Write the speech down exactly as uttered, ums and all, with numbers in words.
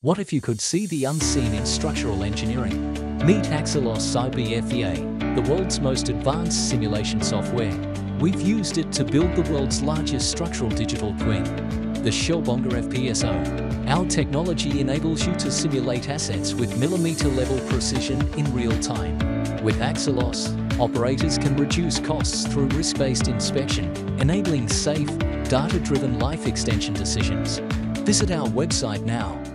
What if you could see the unseen in structural engineering? Meet Akselos R B F E A, the world's most advanced simulation software. We've used it to build the world's largest structural digital twin, the Shell Bonga F P S O. Our technology enables you to simulate assets with millimeter-level precision in real time. With Akselos, operators can reduce costs through risk-based inspection, enabling safe, data-driven life extension decisions. Visit our website now